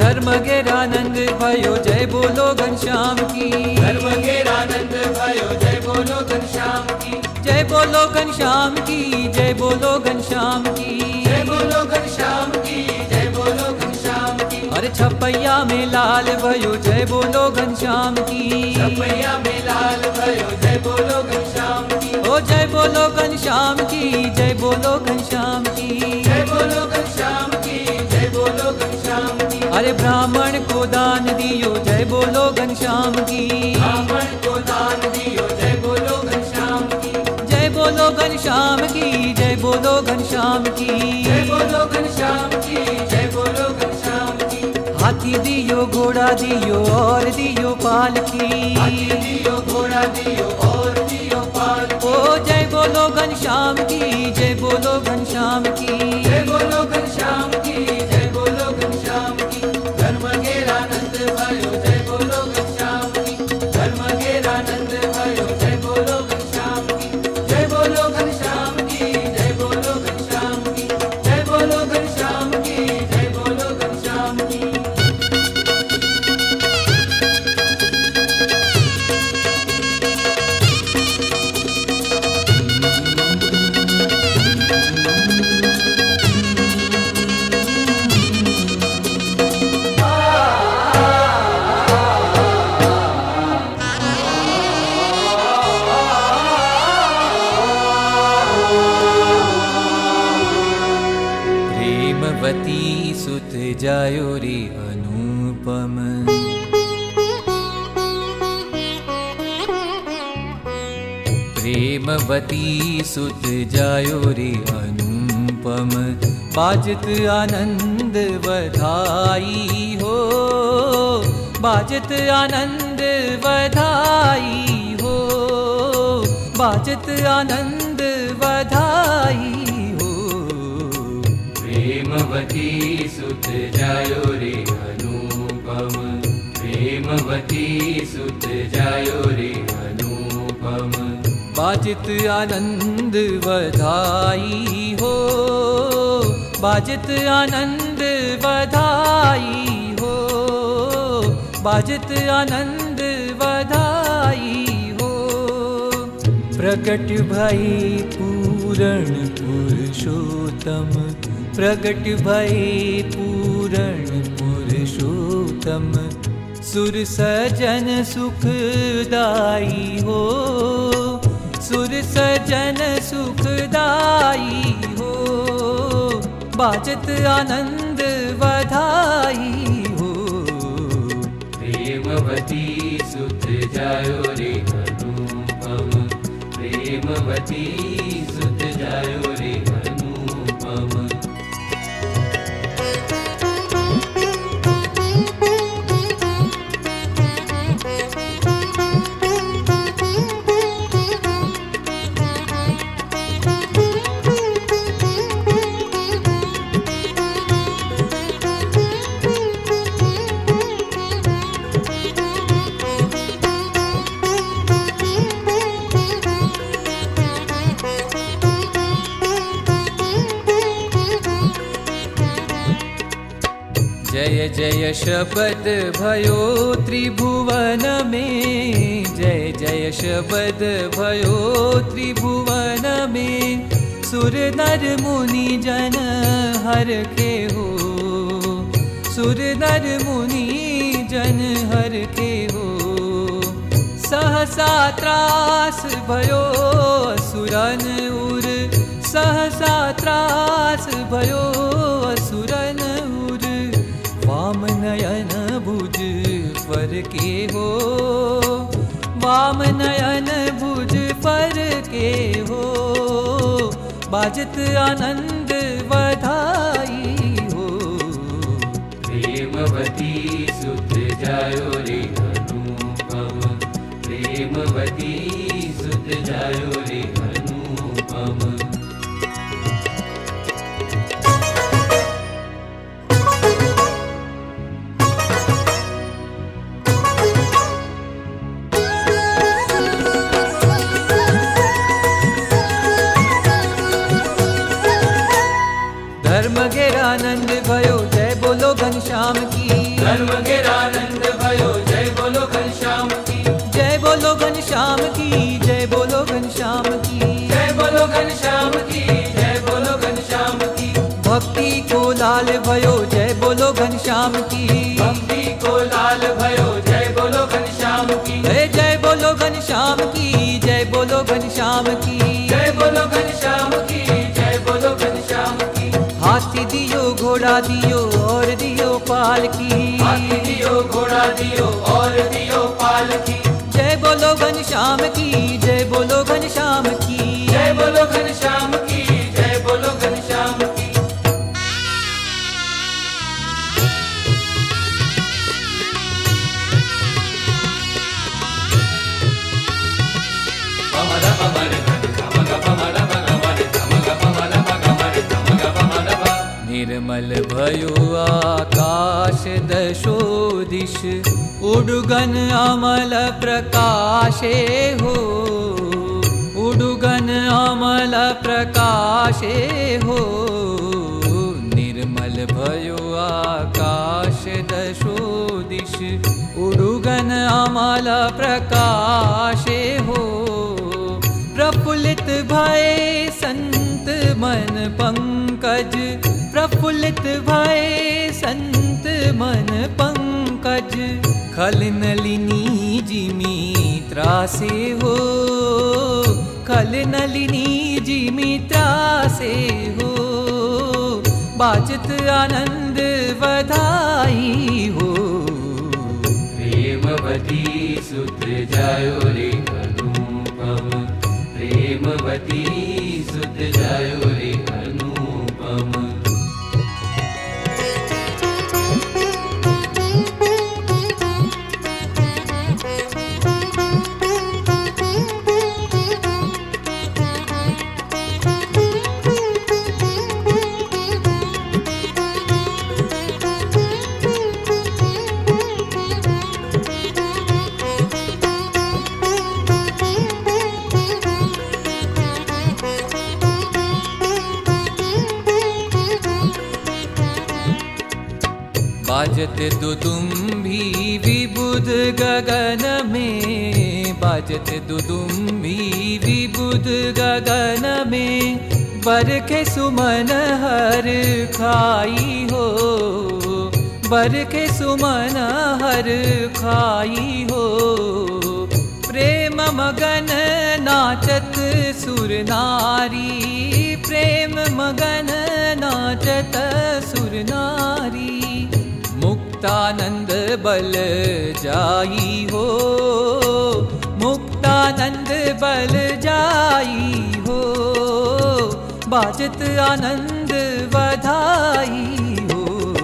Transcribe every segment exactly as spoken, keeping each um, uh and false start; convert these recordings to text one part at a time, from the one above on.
धर्म घेरानंद भयो जय बोलो घनश्याम की। धर्म घेरानंद भयो जय बोलो घनश्याम की। जय बोलो घनश्याम की जय बोलो घनश्याम की। जय बोलो घनश्याम की जय बोलो घनश्याम की। अरे छपैया में लाल भयो जय बोलो घनश्याम की। छपैया में लाल भयो जय बोलो घनश्याम की। ओ जय बोलो घनश्याम की जय बोलो घनश्याम की। जय बोलो घनश्याम की जय बोलो घनश्याम की। अरे ब्राह्मण को दान दियो जय बोलो घनश्याम की। ब्राह्मण को दान दियो जय बोलो घनश्याम की। जय बोलो घनश्याम की जय बोलो घनश्याम की। जय बोलो घनश्याम की जय बोलो घनश्याम की। हाथी दियो घोड़ा दियो और दियो पालकी। हाथी दियो घोड़ा दियो और दियो पालकी। ओ जय बोलो घनश्याम की जय बोलो घनश्याम की। जय बोलो घनश्याम की जय बोलो घनश्याम की। धर्म घेरानंद भयो जय बोलो घनश्याम की। धर्म घेरानंद भयो जय बोलो घनश्याम की। जय बोलो घनश्याम की जय बोलो घनश्याम की। जय बोलो घनश्याम की जय बोलो घनश्याम की। प्रेमवती सुत जायो रे अनुपम। प्रेमवती सुत जायो रे अनुपम। बाजत आनंद बधाई हो। बाजत आनंद बधाई हो। बाजत आनंद बधाई हो। प्रेमवती सुत जायो रे अनुपम। प्रेमवती सुत जायो रे अनुपम। बाजत आनंद बधाई हो। बाजत आनंद बधाई हो। बाजत आनंद बधाई हो। प्रगट भई पूर्ण पुरुषोत्तम। प्रगट भई पूर्ण पुरुषोत्तम। सुर सजन सुखदाई हो। सुर सजन सुखदाई हो। बाजत आनंद बधाई हो। प्रेमवती सुत जायो रे अनुपम। प्रेमवती सुत जायो रे अनुपम। जय जय शब्द भयो त्रिभुवन में। जय जय शब्द भयो त्रिभुवन में। सुर नर मुनि जन हर के हो। सुर नर मुनि जन हर के हो। सहसा त्रास भयो असुरन उर। सहसा त्रास भयो असुरन उर। वाम नयन भुज पर के हो। वाम नयन भुज पर के हो। बाजत आनंद बधाई हो। प्रेमवती सुत जायो रे अनुपम। प्रेमवती सुत जायो रे अनुपम। धर्म घेरानंद भयो जय बोलो घनश्याम घनश्याम की। धर्म घेरानंद भयो जय बोलो घनश्याम की। जय बोलो घनश्याम की, जय बोलो घनश्याम की। जय बोलो घनश्याम की, जय बोलो घनश्याम की। भक्ति को लाल भयो जय बोलो घनश्याम की। भक्ति को लाल भयो जय बोलो घनश्याम की। जय जय बोलो घनश्याम की, जय बोलो घनश्याम की। जय बोलो घनश्याम की, जय बोलो घनश्याम की। हाथी दियो घोड़ा दियो और दियो पालकी। हाथी दियो घोड़ा दियो और दियो पालकी। जय बोलो घनश्याम की, जय बोलो घनश्याम की। जय बोलो घनश्याम की, जय बोलो घनश्याम की। निर्मल भयो आकाश दशो दिश, उडुगन अमल प्रकाशे हो। उडुगन अमल प्रकाशे हो। निर्मल भयो आकाश दशो दिश, उडुगन अमल प्रकाशे हो। प्रफुल्लित भय संत मन पंकज। प्रफुल्लित भय संत मन पंकज। खल नलिनी जिमी त्रासे हो। खल नलिनी जिमी त्रासे हो। बाजत आनंद बधाई हो। प्रेमवती सुत जायो रे अनुपम। प्रेमवती सुत जायो रे अनुपम। बाजत दुदुम्भी विबुध गगन में। बाजत दुदुम्भी विबुध गगन में। बरखे सुमन हर खाई हो। बरखे सुमन हर खाई हो। प्रेम मगन नाचत सुर नारी। प्रेम मगन नाचत सुर नारी। मुक्तानंद बल जाई हो। मुक्तानंद बल जाई हो। बाजत आनंद बधाई हो।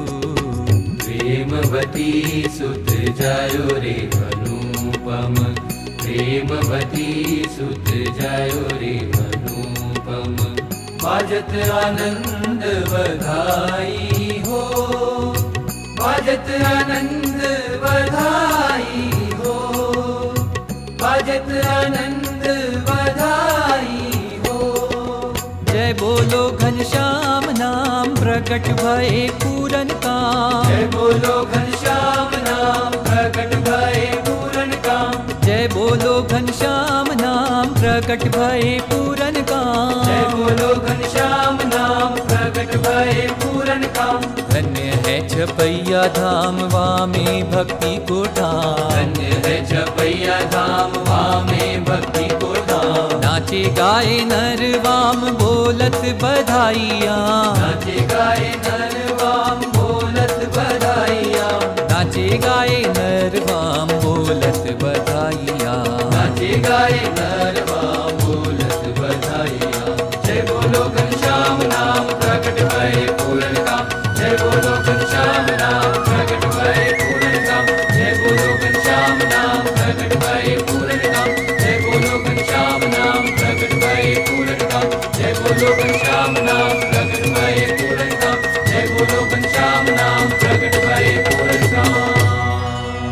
प्रेमवती सुत जायो रे अनुपम। प्रेमवती सुत जायो रे अनुपम। बाजत आनंद बधाई हो। बाजत आनंद बधाई हो। बाजत आनंद बधाई हो। जय बोलो घनश्याम नाम प्रकट भये पूरन काम। जय बोलो घनश्याम नाम प्रकट भये पूरन काम। जय बोलो घनश्याम नाम प्रकट भये पूरन काम। जय बोलो घनश्याम नाम प्रकट भये पूरन काम। धन्य है छपैया धाम वामे भक्ति को धाम। धन्य है छपैया धाम वामे भक्ति को धाम। नाचे गाए नर वाम बोलत बधाइया। नाचे गाए नर वाम बोलत बधाइया। नाचे गाए नर वाम बोलत बधाइया। नाचे गाए नर वाम बोलत बधाइया। जय बोलो घनश्याम नाम प्रकट भये पूरन काम। जय बोलो घनश्याम नाम प्रकट भये पूरन काम। जय बोलो घनश्याम नाम प्रकट भये पूरन काम। जय बोलो घनश्याम नाम प्रकट भये पूरन काम। जय बोलो घनश्याम नाम प्रकट भये पूरन काम। जय बोलो घनश्याम नाम प्रकट भये पूरन काम।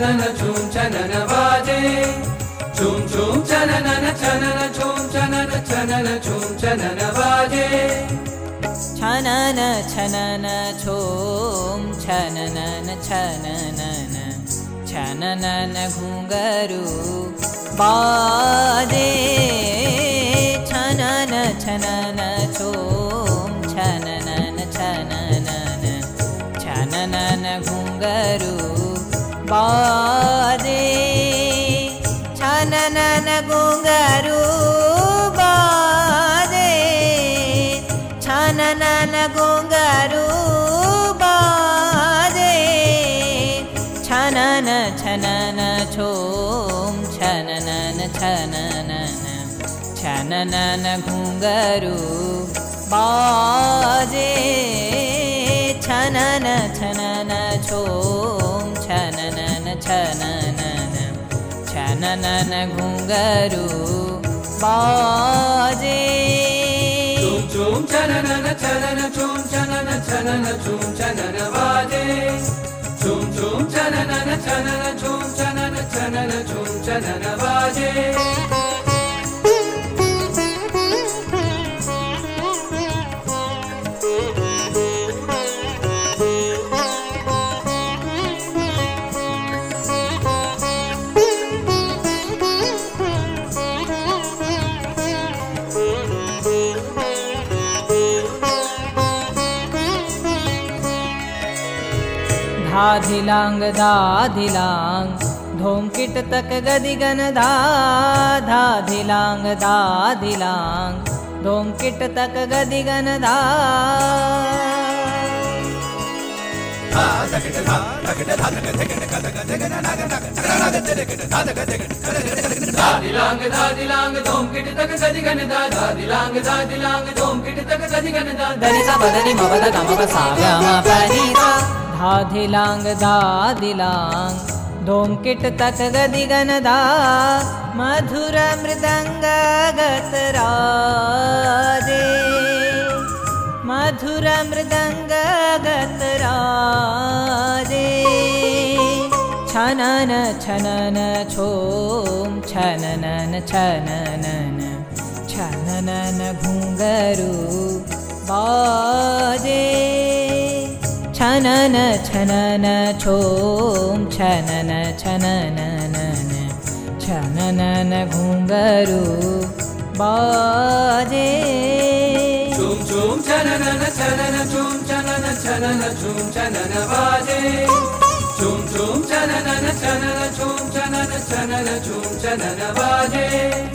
चनन झूम चनन बाजे झूम झूम चनन चनन झूम चनन चनन झूम चनन बाजे छनन छनन झूम छनन छनन छनन घुंघरू बाजे छनन छनन झूम छनन छनन छनन घुंघरू बाजे छनन घुंघरू बाजे छनन घुंघरू बाजे छनन छनन झूम छनन छनन छनन घुंघरू बाजे छनन छनन झूम छनन छनन छनन घुंघरू बाजे झूम झूम चनन चनन झूम चनन चनन झूम चनन बाजे झूम झूम चनन चनन झूम चनन चनन झूम चनन बाजे धाधिलांग धाधिलांग धूम किट तक गदिगन धा धाधिलांग धाधिलांग धूम किट तक गदिगन धा धादिलांग धादिलांग धूम किट तक गदिगन धा धादिलांग धादिलांग धूम किट तक गदिगन धा दनि सा बदनि मवद गम सा ग म पनि सा धाधिलांग धाधिलांग धूम किट तक गदिगन धा मधुर मृदंग गतराजे मधुर मृदंग गतराजे छनन छनन झूम छनन छनन छनन घुंघरू बाजे छनन छनन झूम छनन छनन छनन घुंघरू बाजे झूम झूम चनन चनन झूम चनन चनन झूम चनन बाजे झूम झूम चनन चनन झूम चनन चनन झूम चनन बाजे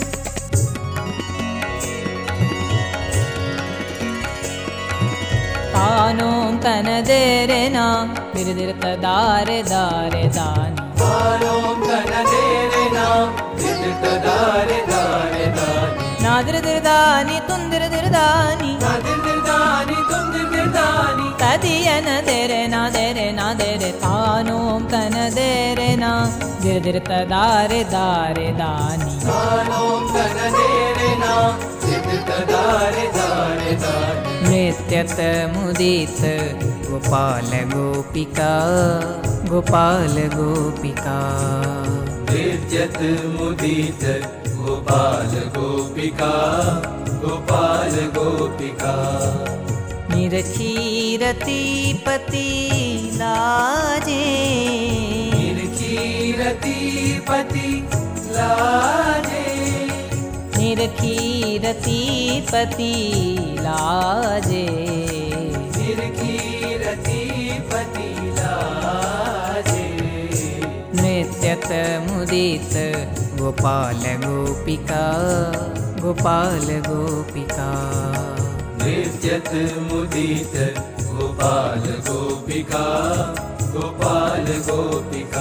तानों तन देरे ना दिर दिर तदारे दारे दानी तानों तन देरे ना दिर दिर तदारे दारे दानी ना दिर दिर दानी तुम दिर दिर दानी ना दिर दिर दानी तुम दिर दिर दानी तदियन देरे ना देरे ना देरे तानों तन देरे ना दिर दिर तदारे दारे दानी तानों तन देरे ना दिर दिर तदारे दारे दानी नृत्यत मुदित गोपाल गोपिका गोपाल गोपिका नृत्यत मुदित गोपाल गोपिका गोपाल गोपिका निरखीरति पति लाजे निरखीरति पति लाजे निरखीरति पति लाजे निरखीरति पति लाजे नृत्यत मुदित गोपाल गोपिका गोपाल गोपिका नृत्यत मुदित गोपाल गोपिका गोपाल गोपिका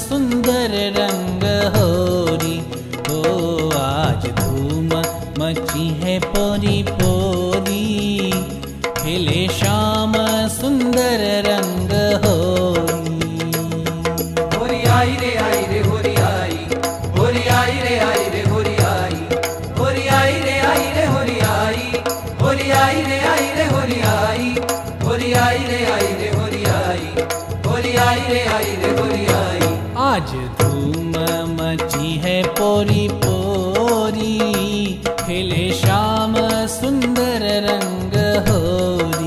सुंदर रंग होरी। हो आज धूम मची है पोरी पोरी, खिले श्याम सुंदर रंग होरी। होरी आई रे आई रे होरी आई, होरी आई रे आई रे होरी आई, होरी आई रे आई रे होरी आई, होरी आई रे आई रे होरी आई, होरी आई रे आई रे होरी आई, होरी आई रे आई रे होरी आई। आज धूम मची है पोरी पोरी, खिले श्याम सुंदर रंग होरी।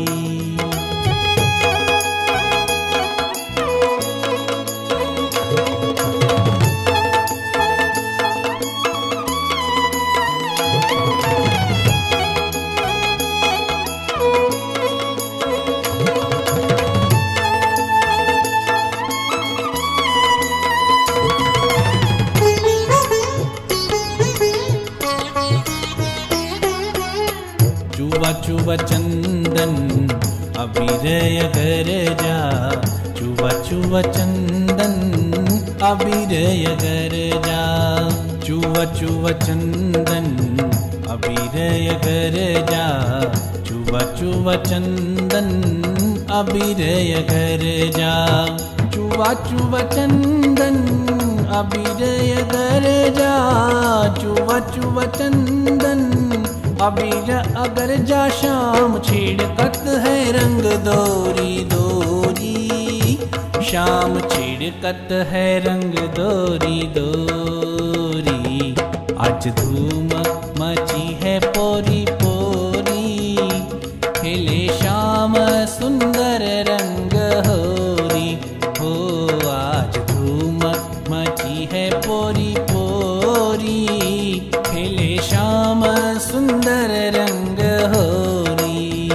चुवा चुवा चंदन अबीरय गरजा, चुवा चुवा चंदन अबीरय गरजा, चुवा चुवा चंदन अबीरय गरजा, चुवा चुवा चंदन अबीरय गरजा, चुवा चुवा चंदन अबीरय गरजा, चुवा चुवा चंदन अबीर अगर जा शाम छिड़कत है रंग दोरी दोरी, शाम छिड़कत है रंग दोरी दोरी। आज धूम मची है पोरी पोरी, खिले श्याम सुंदर रंग होरी। हो आज धूम मची है पोरी पोरी, खिले श्याम सुंदर रंग होरी।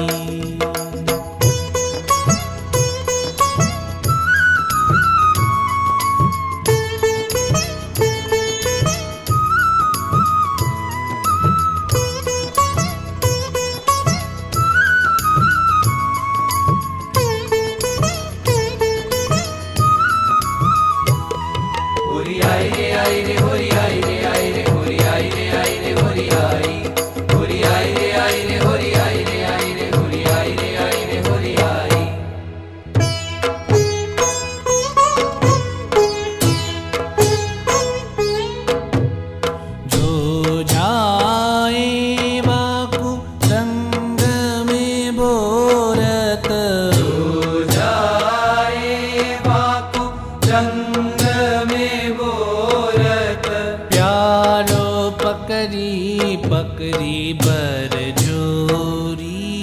होरी आई रे आई रे होरी आई रे आई रे होरी आई रे आई रे होरी आई, होरी आई रे आई रे होरी आई रे आई रे होरी आई रे आई रे होरी आई। जो जाए वाकु रंग में बोरत, जो जाए वाकु रंग में बोरत, प्यारो पकड़ी पकड़ी बर जोरी,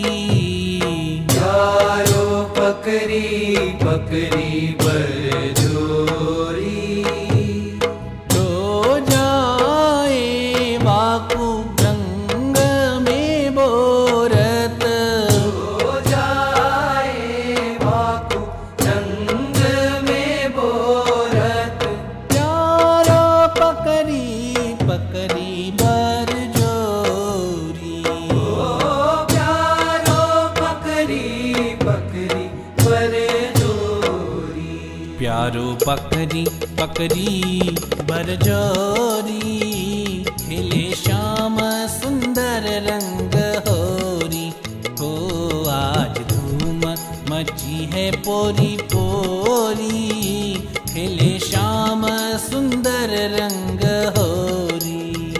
प्यारो पकड़ी पकड़ी बर जोरी। जो जाए वाकु रंग में बोरत, जो जाए वाकु रंग में बोरत, प्यारो पकड़ी पकड़ी बर जोरी। ओ प्यारो पकड़ी पकड़ी बर जोरी। प्यारो पकड़ी पकड़ी बर जोरी, खिले श्याम सुंदर रंग होरी। हो आज धूम मची है पोरी पोरी, खिले श्याम सुंदर रंग होरी।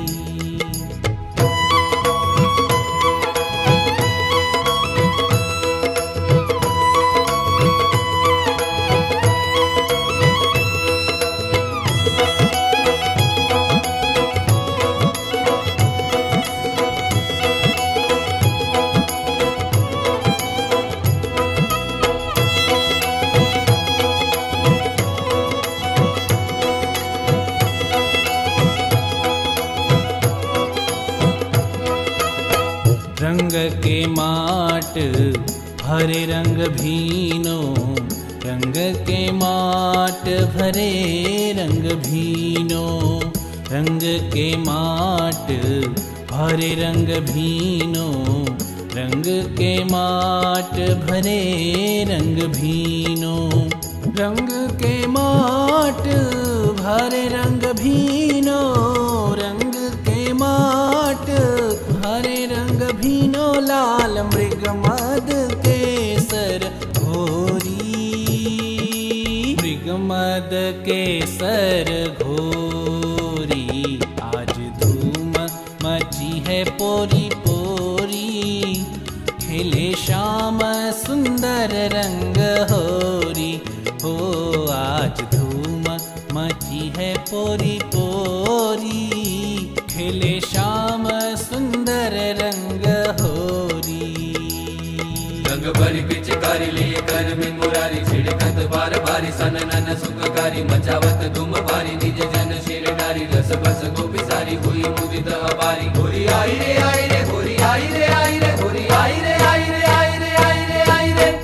रंग के माट भरे रंग भीनो, रंग के माट भरे रंग भीनो, रंग के माट भरे रंग भीनो, रंग के माट भरे रंग भीनो। रंग के माट भरे रंग भीनो, रंग के माट भरे रंग भीनो, लाल मृग मद केसर घोरी, मृग मद केसर घोरी। आज धूम मची है पोरी पोरी, खेले श्याम सुंदर रंग होरी। हो आज धूम मची है पोरी पोरी, खेले श्याम सुंदर रंग होरी। रंग भरी पिचकारी लिए कर में मुरारी, छिड़कत बार बारी सन नन सुखकारी, मचावत धूम भारी निज जन शिर डारी, रस बस गोपी सारी हुई मुदित अबारी। होरी आई रे आई रे, होरी आई रे आई रे, होरी आई रे आई रे आई रे आई रे आई रे।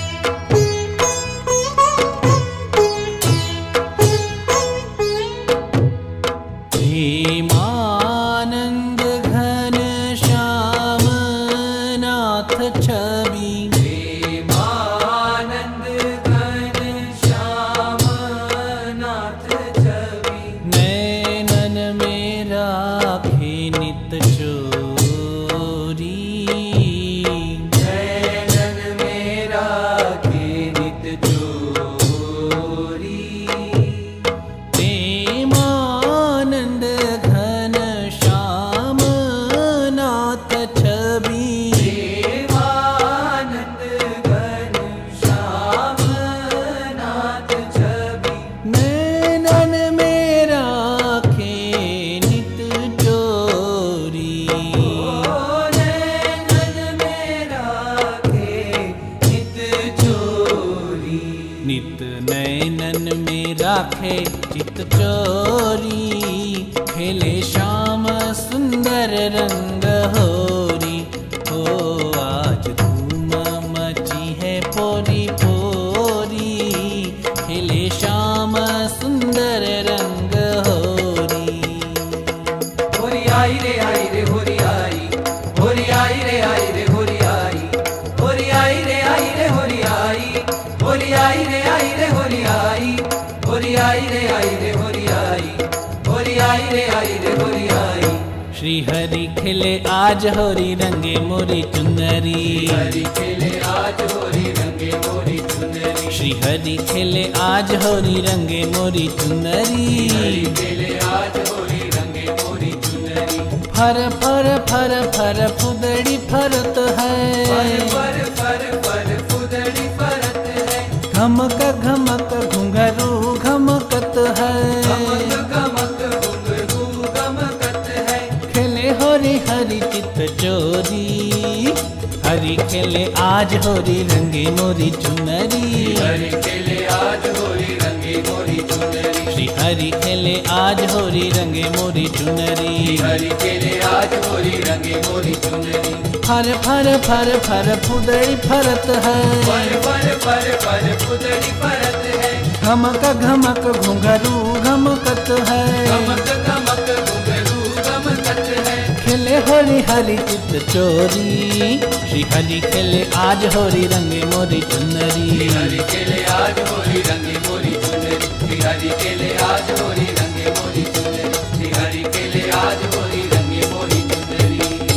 प्रेमानंद घन श्याम नाथ छवि, प्रेमानंद घन श्याम नाथ छवि, नैनन में राखे नित चोरी, नैनन में राखे नित चोरी। प्रेमानंद घन श्याम नाथ छवि, प्रेमानंद घन श्याम नाथ छवि, नैनन में राखे नित चोरी। नैनन में राखे नित चोरी। नित नैनन में राखे चित चोरी, खेले श्याम सुंदर रंग होरी। हो आज धूम मची है पोरी पोरी, खेले श्याम सुंदर रंग होरी। होरी आई रे आई रे होरी आई, होरी आई रे आई रे होरी आई, होरी आई रे आई रे होरी आई, होरी आई रे आई रे होरी आई, होरी आई रे आई रे होरी आई, होरी आई रे आई रे होरी आई। श्री हरि खिले आज होरी रंगे मोरी चुनरी, हरि खेले आज होरी रंगे मोरी चुनरी, श्री हरि खिले आज होरी रंगे मोरी चुनरी। हरि खेले आज होरी रंगे मोरी चुनरी। फर फर फर फर फुदड़ी फरत है, फर फर फर फर फुदड़ी फरत है, घमक घमक घुंघरू घमकत है, गमक गमक घुंघरू गमकत है। खेले होरी हरि चित चोरी, हरि खेले आज होरी रंगे मोरी चुनरी। हरि खेले आज होरी रंगे मोरी चुनरी, श्री हरि खेले आज होरी रंगे मोरी चुनरी। हरि खेले आज होरी रंगे मोरी चुनरी। फर फर फर फर फुदड़ी फरत है, फर फर फर फर फुदड़ी फरत है, घमक घमक घुंघरू घमकत है, गमक गमक घुंघरू गमकत है। खेले होरी हरि चित चोरी, श्री हरि खेले आज होरी रंगे मोरी चुनरी। हरि खेले आज होरी रंगे मोरी चुनरी, हरि खेले आज होरी रंगे मोरी चुनरी, हरि खेले आज होरी रंगे मोरी चुनरी।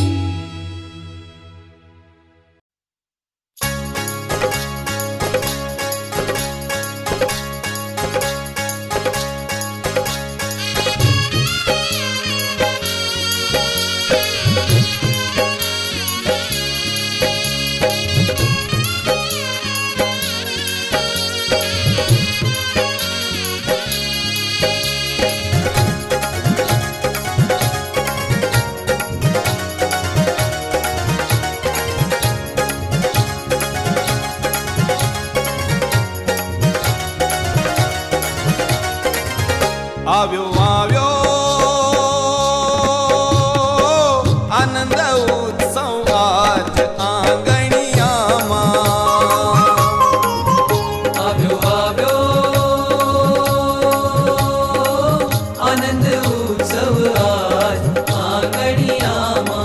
આવ્યો આવ્યો આનંદ ઉત્સવ આજ આંગણિયામાં આવ્યો આવ્યો આનંદ ઉત્સવ આજ આંગણિયામાં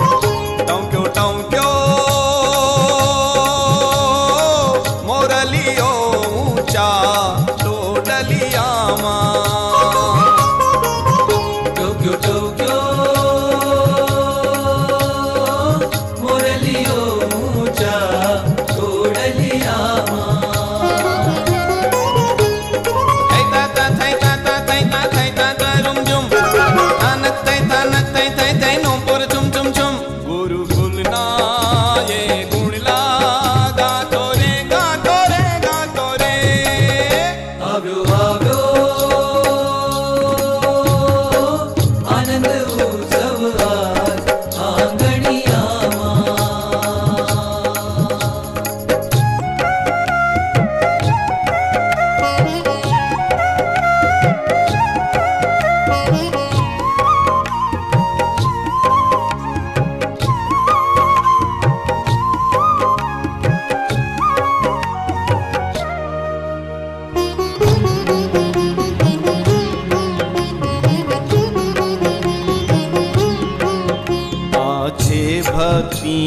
ટંક્યો ટંક્યો મોરલી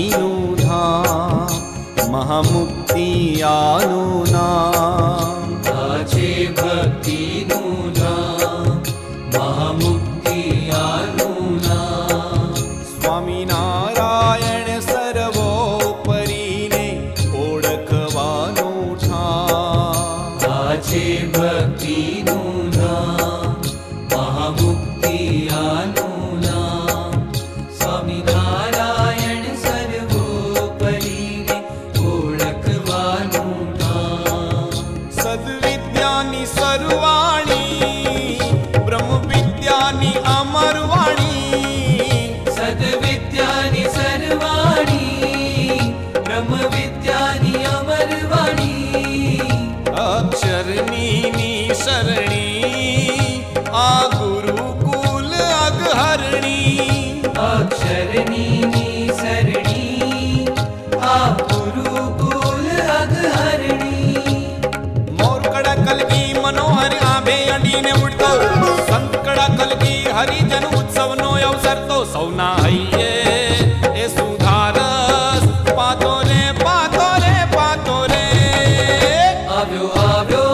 ભક્તિનું ધામ મહામુક્તિ આનું નામ આજે ભક્તિનું નામ મહામુક્તિ આનું નામ સ્વામિનારાયણ સર્વોપરીને ઓળખવાનું ઠામ આજે ભક્તિનું નામ મહામુક્તિ આનું નામ સ્વામિનારાયણ સર્વોપરીને ઓળખવાનું નામ સદવિદ્યાની સરવાણી બ્રહ્મ વિદ્યાની અમરવાણી સદવિદ્યાની સરવાણી બ્રહ્મ વિદ્યાની અમરવાણી અક્ષરની નિસરણી આ ગુરુકુલ અગહરણી અક્ષરની નિસરણી આ ગુરુકુલ અગહરણી મોરકડા કલકી મનોહર આભે અડીને ઉડતો સંકડા કલકી હરિજન ઉત્સવનો અવસર તો સૌના હૈયે એ સુધારસ પાતો રે પાતો રે પાતો રે આવ્યો આવ્યો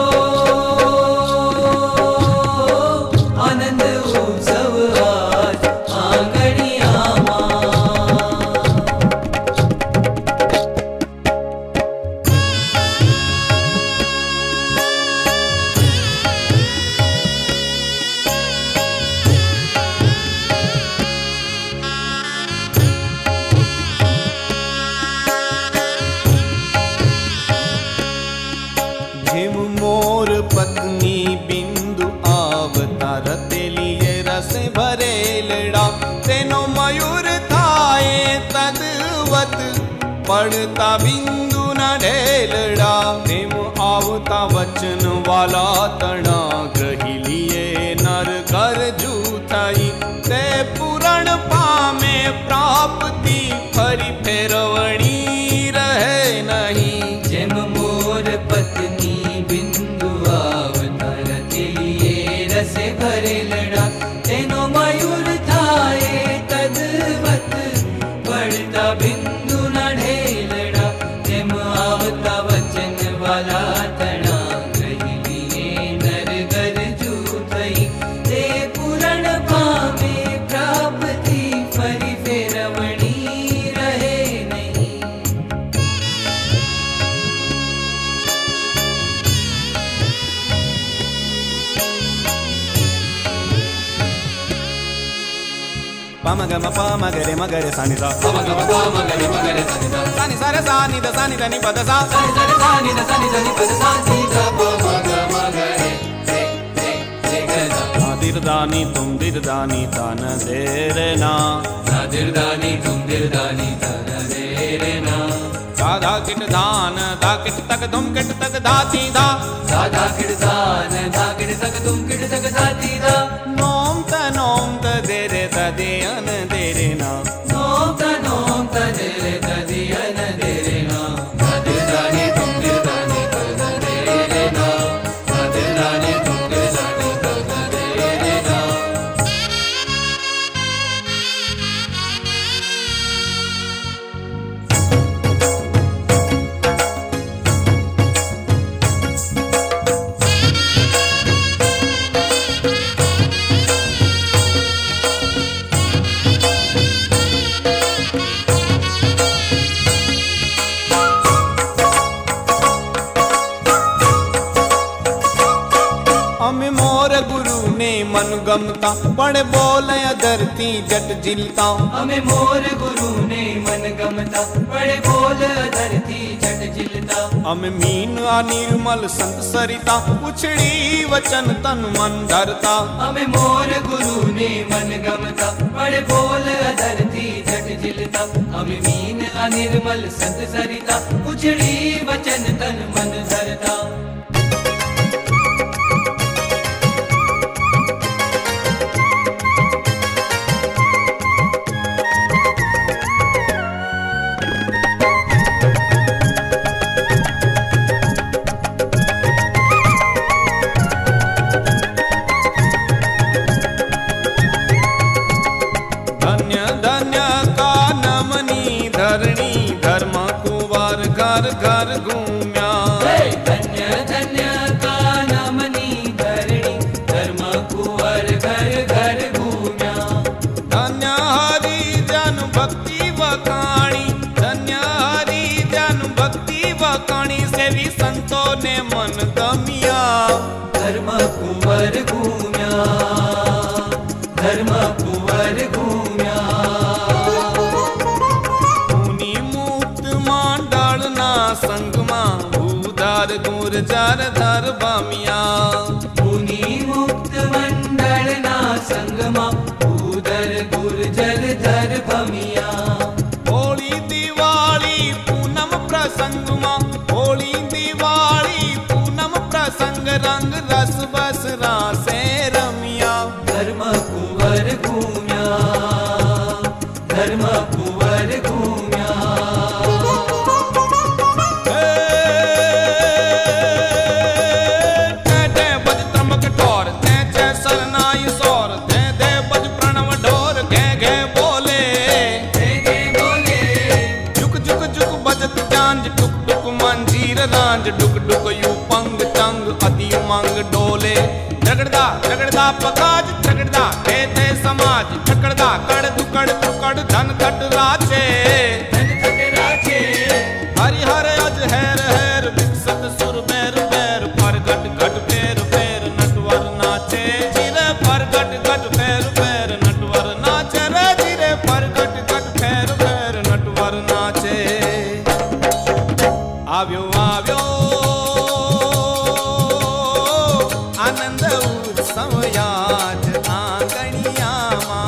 આનંદ ઉત્સવ આજ આંગણિયામાં જેમ મોર પત્ની બિંદુ આવતા રતેલીએ રસે ભરેલડા તેનો મયુર થાય તદવત પડતા બિંદુ ના ઢેલડા તેમ આવતા વચન વાલા તણા ગ્રહી લીએ નર ગરજુ થઈ તે પૂરણ પામે પ્રાપ્તિ ફરી ફેરવણી રહે નહીં જેમ મોર પત્ની બિંદુ આવતા રતેલીએ રસે ભરેલડા તેનો મયુર થાય તદવત પડતા બિંદુ ના ઢેલડા તેમ આવતા વચન વાલા તણા ગ્રહી લીએ નર ગરજુ થઈ તે પૂરણ પામે પ્રાપ્તિ ફરી ફેરવણી રહે નહીં పమగమ పమగరే మగరే సాని సా పమగమ పమగరే మగరే సాని సా సాని సరే సాని ద సాని దని పద సా సని సని సాని ద సని సని పద సా సి ద పమగ మగరే రే రే రే గదా నాదిర్ దాని తుమ్ దిర్ దాని తాన దే రే నా నాదిర్ దాని తుమ్ దిర్ దాని తన రే రే నా దాదా కిట్ దాన దా కిట్ తక తుమ్ కిట్ తక దాతి దా దాదా కిడ్ దాన దా కిడ్ తక తుమ్ కిడ్ తక దాతి దా నోం త నోం త దే రే ద దే అన దే రే నా నోం త నోం త దే రే ద ది అన దే రే నా నాదిర్ దాని తుమ్ దిర్ దాని తన రే రే నా నాదిర్ దాని తుమ్ దిర్ దాని తన రే రే నా અમે મોર ગુરુ ને મન ગમતા પણ બોલે ધરતી જટ જીલતા हमें मोर गुरु ने मन गमता बड़े बोल धरती झट झिलता અમે મીન આ નિર્મલ સંત સરિતા ઉછળી વચન તન મન ધરતા हमें मोर गुरु ने मन गमता बड़े बोल धरती झट झिलता हमें मीन अनिर्मल संत सरिता उछड़ी वचन तन मन धरता ધન્ય ધન્ય કાનમની ધરણી धर्म कुंवर घर घर घूम्या। धन्य धन्य कानमनी धरणी धर्म कुंवर घर घर घूम्या। धन्य हरि जन भक्ति वखाणी, धन्य हरि जन भक्ति वखाणी, सेवी संतों ने मन गमिया। धर्म कुंवर घूम्या, धर्म कुंवर घूम्या। मुनि मुक्त मांडलना संगमा, भूधार गुर्जर धर बामिया। मुनि मुक्त मंडलना संगमा, भूधर गुर्जर धर भमिया। होली दिवाली पूनम प्रसंगमा, होली दिवाली पूनम प्रसंग, रंग रस बस रासे रमिया। धर्म कुंवर घूम्या, धर्म कुंवर घूम्या। जय जय बज त्र्यंबक ठोर, जय जय सरनाई सोर, जय जय बज प्रणव ढोर, गय गय बोले जय जय बोले। जुक जुक जुक बजत जांज, टुक टुक मंजीर रांझ, डुक डुक यू पंग चंग अति उमंग डोले। झगड़दा झगड़दा पकाज झगड़दा थे थे समाज, झगड़दा कड़ दुकड़ दुकड़ धन खट राचे। धन खट राचे। हरिहर अज हैर हैर विकसत सुर बैर बैर, पर घट घट फेर फेर नटवर नाचे। जिरे पर घट घट फेर फेर नटवर नाचे रे, जिरे पर घट घट फेर फेर नटवर नाचे। આવ્યો આવ્યો આનંદ ઉત્સવ યાદ આંગણિયામાં।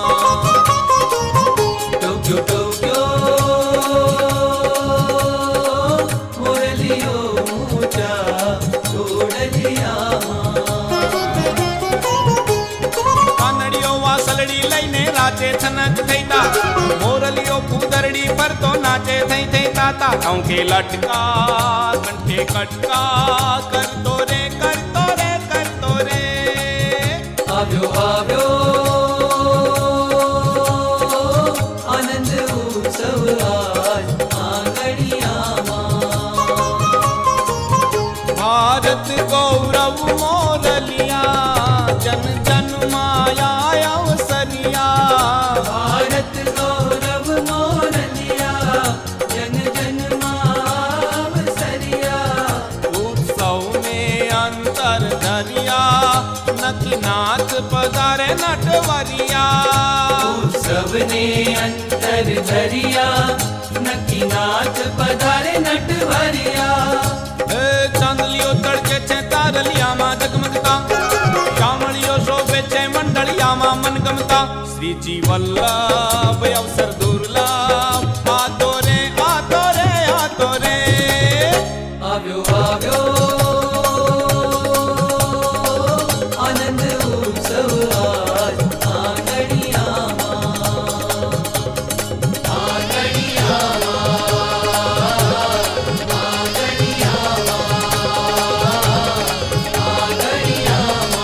टोक्यो टोक्यो मुरलियो ऊंचा छोड़लिया। કાનડીઓ વાસલડી લઈને રાચે છનક થઈતા, મોરલીઓ ફૂદરડી પર તો નાચે થઈ થઈ તાતા। કંઠે લટકા કંઠે કટકા કરતો રે કરતો રે કરતો રે। આવ્યો આવ્યો આનંદ ઉત્સવ આજ આંગણિયામાં। भारत गौरव मोरलिया, जन जन माया अवसरिया। भारत गौरव मोरलिया, जन जन मावसरिया। उत्सव में अंतर धरिया, नकीनाथ पधारे नटवरिया। उत्सव ने अंतर धरिया, नकीनाथ पधारे नटवरिया। ए चांदलियो तड़के छे तारलिया मा जगमगता, श्यामलियो शोभे छे मंडलिया मा मनगमता। श्री जी वल्लभ अवसर दुर्लभ, आतो रे आतो रे आतो रे। આવ્યો આવ્યો આનંદ ઉત્સવ આજ આંગણિયામાં। આંગણિયામાં, આંગણિયામાં, આંગણિયામાં।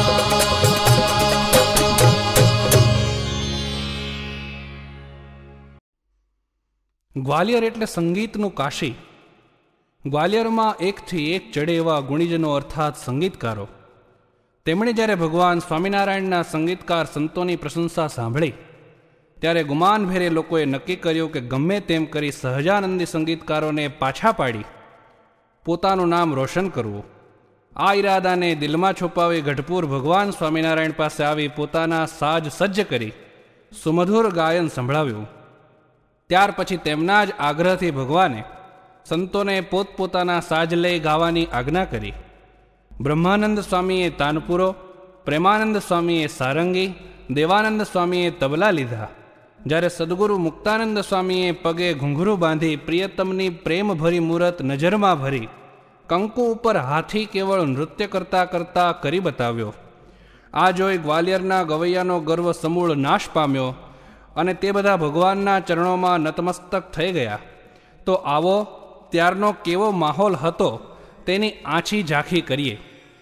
ગ્વાલિયર એટલે સંગીતનું કાશી. ગ્વાલિયરમાં એકથી એક ચડે એવા ગુણીજનો અર્થાત સંગીતકારો. તેમણે જ્યારે ભગવાન સ્વામિનારાયણના સંગીતકાર સંતોની પ્રશંસા સાંભળી ત્યારે ગુમાનભેરે લોકોએ નક્કી કર્યું કે ગમે તેમ કરી સહજાનંદી સંગીતકારોને પાછા પાડી પોતાનું નામ રોશન કરવું. આ ઈરાદાને દિલમાં છુપાવી ગઢપુર ભગવાન સ્વામિનારાયણ પાસે આવી પોતાના સાજ સજ્જ કરી સુમધુર ગાયન સંભળાવ્યું. ત્યાર પછી તેમના જ આગ્રહથી ભગવાને સંતોને પોતપોતાના સાજ લઈ ગાવાની આજ્ઞા કરી. બ્રહ્માનંદ સ્વામીએ તાનપુરો, પ્રેમાનંદ સ્વામીએ સારંગી, દેવાનંદ સ્વામીએ તબલા લીધા. જ્યારે સદગુરુ મુક્તાનંદ સ્વામીએ પગે ઘૂંઘરું બાંધી પ્રિયતમની પ્રેમભરી મૂરત નજરમાં ભરી કંકુ ઉપર હાથી કેવળ નૃત્ય કરતાં કરતાં કરી બતાવ્યો. આ જોઈ ગ્વાલિયરના ગવૈયાનો ગર્વ સમૂળ નાશ પામ્યો અને તે બધા ભગવાનના ચરણોમાં નતમસ્તક થઈ ગયા. તો આવો ત્યારનો કેવો માહોલ હતો તેની આછી ઝાંખી કરીએ.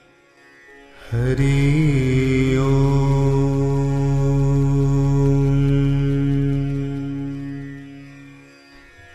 હરિ ઓમ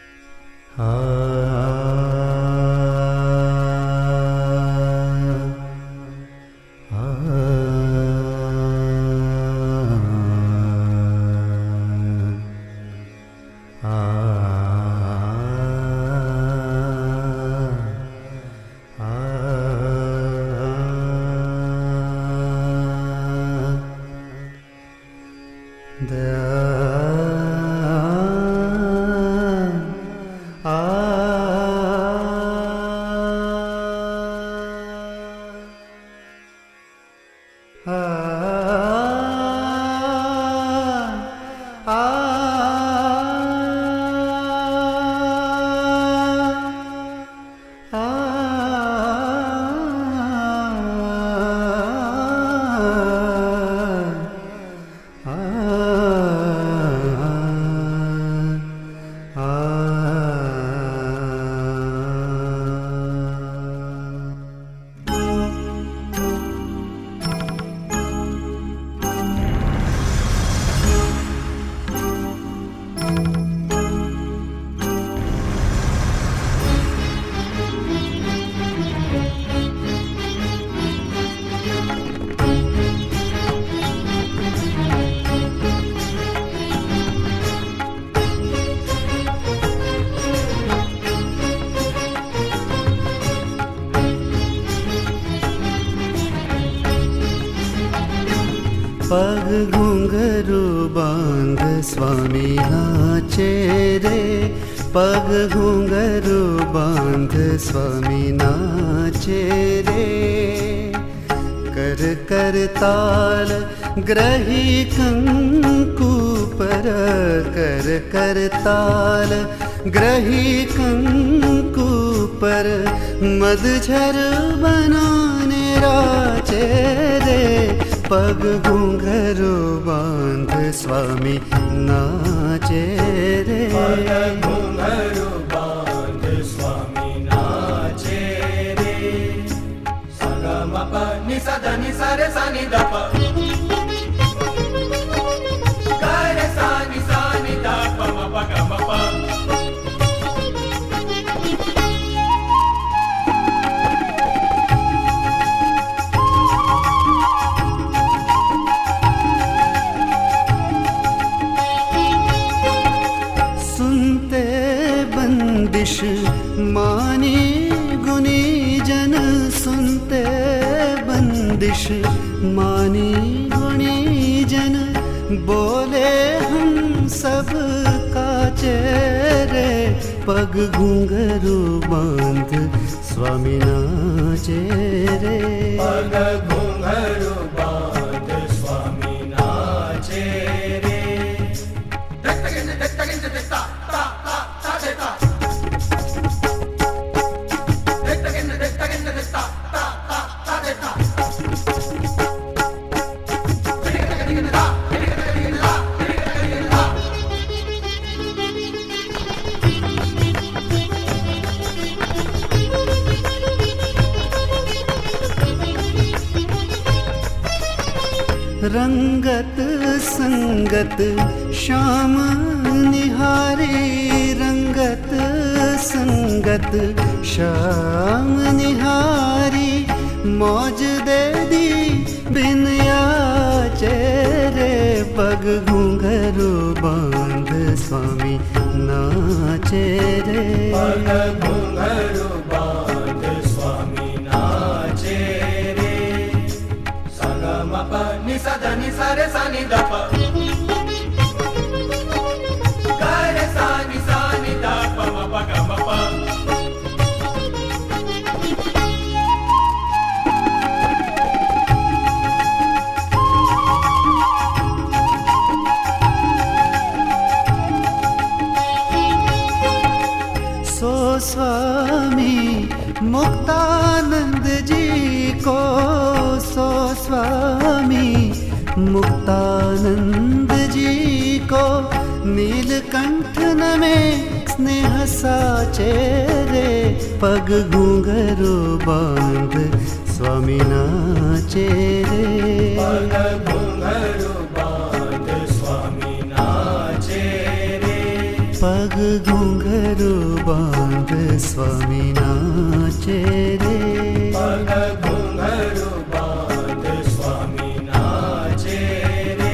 पग घुंघरू बांध स्वामी नाचे रे, पग घुंघरू बांध स्वामी नाचे रे। कर कर ताल ग्रही कंकु पर, कर कर ताल ग्रही कंकु पर, मधुझर बनाने राचे रे। पग घुंघरू बांध स्वामी नाचे रे, पग घुंघरू बांध स्वामी नाचे रे। सा ग म प नि सा ध नि सा रे सा नि ध प, ग रे सा नि सा नि ध प म प ग म प। मानी गुनी जन सुनते बंदिश, मानी गुनी जन बोले हम सब का चेहरे। पग घुंघरू बांध स्वामी नाचे रे, पग घुंघरू बांध स्वामी नाचे रे। रंगत संगत श्याम निहारी, रंगत संगत श्याम निहारी। मौज दे दी बिन याचे रे, पग घुंघरू बांध स्वामी नाचे रे, पग घुंघरू बांध स्वामी नाचे रे। सा ग म प नि सा ध नि सा रे सा नि ध प, ग रे सा नि सा नि ध प म प ग म प। सो स्वामी मुक्तानंद जी को, सो स्वामी मुक्तानंद जी को। नीलकंठ नमे स्नेह साचे रे, पग घुंघरू बांध स्वामी नाचे रे, पग घुंघरू बांध स्वामी नाचे रे। पग घुंघरू घुंघरू बांध स्वामी नाचे रे। पग घुंघरू बांध स्वामी नाचे रे।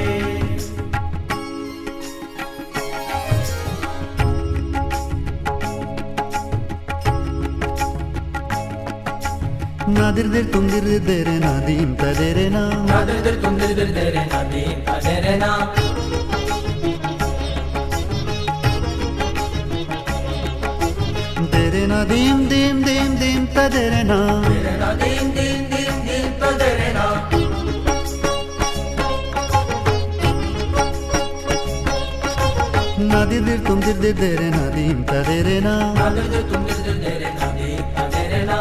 नादिर दिर तुम दिर दे रे नादीम तदे रे ना। नादिर दिर तुम दिर दिर दे रे नादीम तदे रे ना। दे रे नादीम दीम दीम दीम तदे रे ना। दे रे नादीम दीम दीम दीम तदे रे ना। नादिर दिर तुम दिर दिर दे रे नादीम तदे रे ना। नादिर दिर तुम दिर दिर दे रे नादीम तदे रे ना।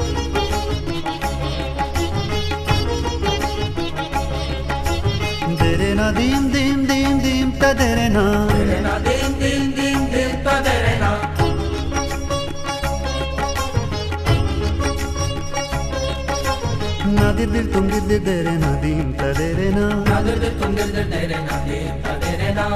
दे रे नादीम दीम दीम दीम तदे रे ना। दे रे नादीम दीम दीम दीम तदे रे ना। नादिर दिर तुम दिर दिर दे रे नादीम तदे रे ना। नादिर दिर तुम दिर दिर दे रे नादीम तदे रे ना।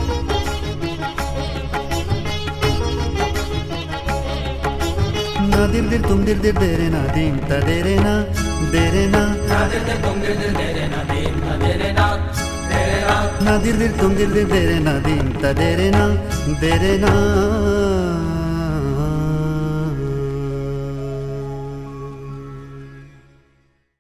नादिर दिर तुम दिर दिर दे रे नादीम तदे रे ना। दे रे ना। नादिर दिर तुम दिर दिर दे रे नादीम तदे रे ना। दे रे ना। नादिर दिर तुम दिर दिर दे रे नादीम तदे रे ना। दे रे ना।